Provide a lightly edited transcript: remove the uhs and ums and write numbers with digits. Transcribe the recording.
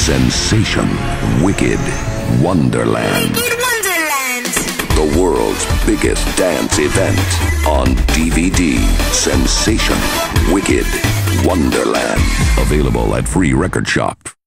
Sensation Wicked Wonderland. The world's biggest dance event on DVD. Sensation Wicked Wonderland. Available at Free Record Shop.